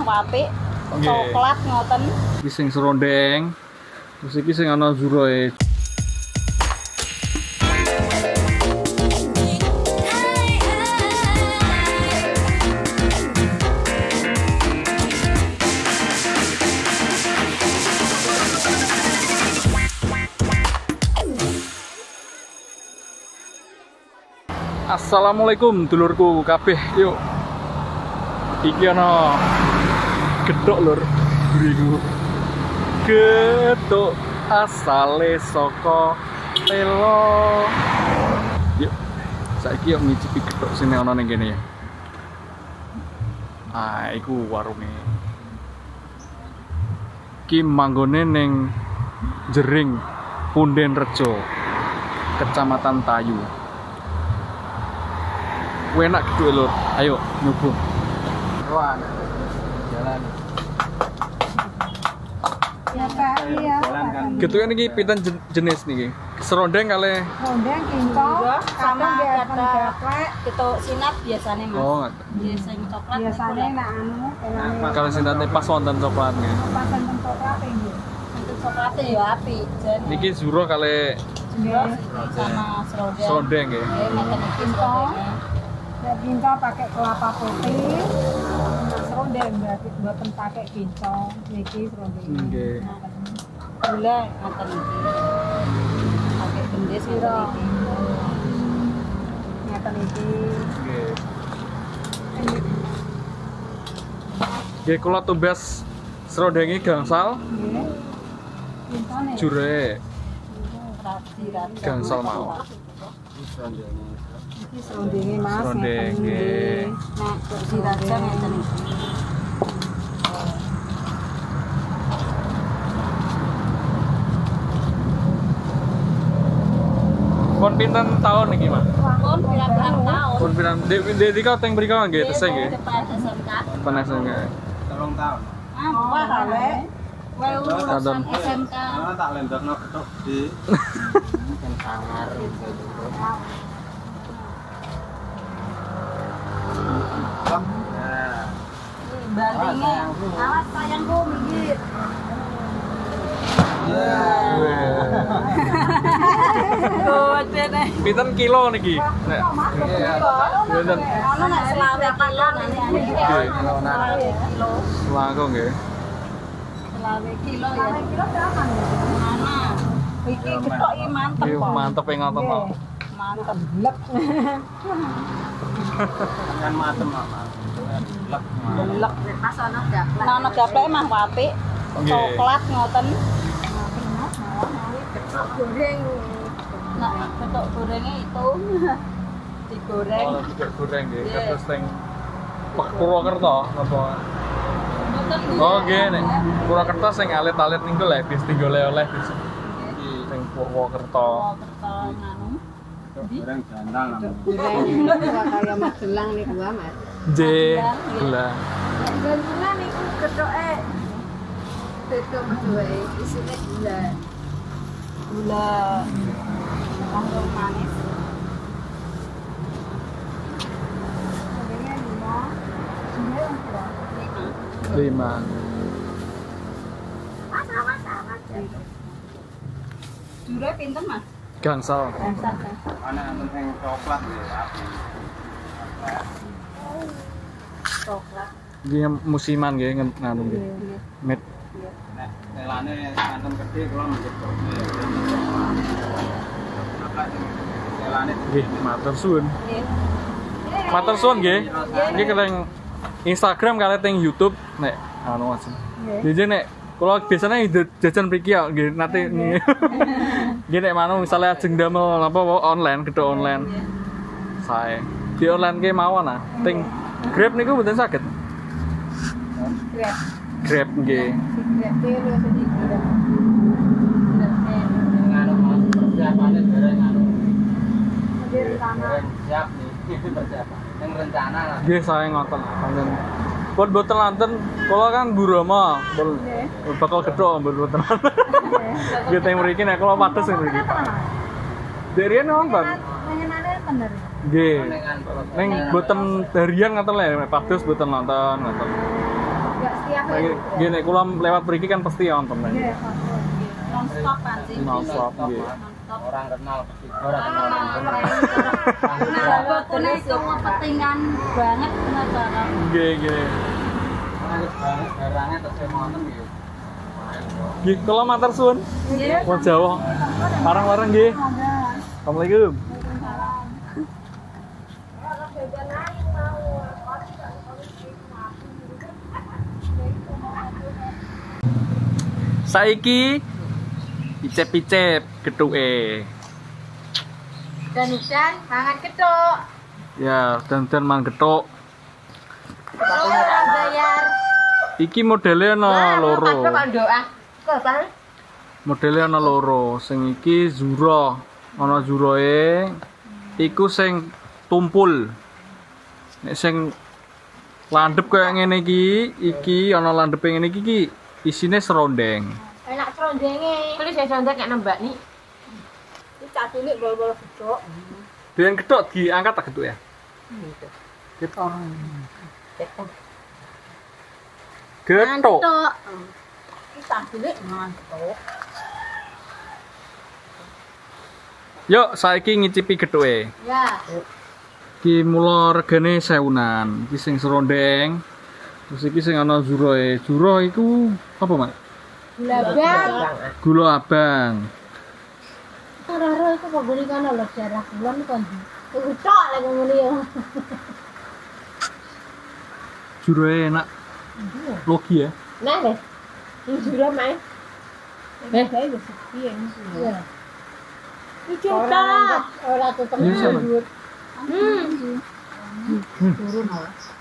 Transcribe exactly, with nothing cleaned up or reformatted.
apik. Coklat ngoten. Iki sing serondeng. Terus iki sing ana zuroe. Assalamualaikum dulurku kabeh, yuk. Iki ana gedhok lur, buriku. Gedhok asale saka telo. Yuk. Saiki yuk ngicipi gedhok sing ana ning kene ya. Ah, iku warunge. Ki manggone ning Jering, Punden Rejo, Kecamatan Tayu. Enak gitu lur, ayo nyoba. Ruan, jalan. Ya Pak, iya. Gitu kan ini pinten jenis nih, serondeng kali. Serondeng, kincong, sama kadang kata gaplek. gitu sinat biasanya mas. Oh, Biasanya coklat. Biasanya nak anu, elane. kalau sinatnya pas wonten coklatnya. Pas wonten coklat ini. Untuk coklatnya ya api. Niki zuro kali sama serondeng. serondeng ya. Eh, makan iki serondengnya. Ya kincong pakai kelapa putih. Nah, serondeng berarti buatan pakai kincong. Niki serondeng. Nggih. Gula makan iki. Pakai gendis gitu iki. Ngeten iki. Nggih. Nggih kula tumbas serondenge gangsal, Nggih. Kincone. jure Rati-rati. gangsal mau. Iki serondenge Mas. Serondeng, ngeten nggih. iki. Nah, diraja ngeten iki. Pun pinten tahun niki, Mas? Pun pirang-pirang tahun. Pun pinten di di di teng mriko nggih tesih nggih. Depan S M K. Panas nggih. Tolong tahun. Ah, wah kale. Wae Kadon. lulusan S M K. Karena tak lendokno gedhok di kan sangar gitu. Nah, Bandingnya, awas sayangku minggir. Gede nih. Pinten kilo niki? Nek. Pinten? Ono nek selawe kilo nanti ane. Selawe kilo. Langkung nggih. Selawe kilo ya. Selawe kilo berapa nih? Mana? Iki ketok iki mantep Iki kok. mantep ya ngoten to. Mantep. Lep. kan matem mama. Lek. Belek pas ono gaplek. Nah, ono gaplek mah apik. Nggih. Coklat ngoten. Ketok goreng. Nah, ketok gorengnya itu digoreng. Oh, juga goreng nggih. Nggih. Terus teng Purwokerto napa? Mboten Oh nggih nek Purwokerto sing alit-alit niku lho bis tinggal oleh bis. Teng Purwokerto. Purwokerto nganu. Goreng jandal namanya. Kayak Magelang nih gua, Mas. J. Lah. Gula niku kethoke tetep duwe isine gula. Gula kangkung manis. Gorengnya lima. Sembilan kilo. Lima. Jure pinten mas? Gangsal. Dasar kan. Ana penting coklat ya, api. Coklat. Iki musiman nggih nganu nggih. Met Nek telane santen gede kula menjedok. Apa telane nggih matur suwun. Nggih. Matur suwun nggih. Iki keleng Instagram kali teng YouTube nek anu Mas. Jadi nek kula biasanya jajan mriki ya nggih nate nggih nek manu misalnya ajeng damel apa online gedhe online. Sae. Di online ke mawon ah. Teng Grab niku mboten saged. Grab. Grab nggih. Grab telu sedikit. nganu Mas persiapane bareng anu. Di rencana. Siap nih persiapan. Yang rencana lah. Nggih sae ngoten. Panjen. Pun boten lanten kula kan Burama. Pun bakal gedhok pun boten. Nggih teng mriki nek kula pates teng mriki. Derian nonton. Menyenane bener. Nggih. Neng boten darian ngoten lho, nek padus boten nonton ngoten. Enggak setiap hari. Nggih nek kula lewat mriki kan pasti wonten. Nggih, pasti. Non-stop kan sih. Non-stop nggih. Orang kenal orang kenal. Nah, botone kepentingan banget penasaran. Nggih, nggih. Barangnya terus wonten nggih. Nggih, kula matur suwun. Nggih. Wong Jawa. Bareng-bareng nggih. Assalamualaikum. Saiki icep-icep gethuke. Dan udan hangat ketok. Ya, dan-dan mang gethuk. Orang bayar. Iki modele ana loro. doa. Kok Modele ana loro. Sing iki zura. Ana zurae. Iku sing tumpul. Nek sing landhep kaya ngene iki, iki ana landhepe ngene iki iki isine serondeng. Enak serondenge. Kuwi sing serondeng nek nembak nih. Iki cak cilik bol-bol gedok. Dengan gethuk diangkat tak gethuk ya? Gethuk. Gethuk. Iki cak cilik ngantuk. Yuk, saiki ngicipi gethuke. Ya. Iki mula regane sewunan. Iki sing serondeng. Terus iki sing ana zurae. Zura iku apa, Mak? Gula bang. Gula abang. Ora-ora iku kok goni kono lho darah bulan kon. Iku tok lek ngene ya. Zurae enak. Logi ya. Nah, deh. Ini sudah main. Eh, saya wis sepi ya. Iya. Iki tok. Ora tutup. Iya, sama. Hmm. Turun.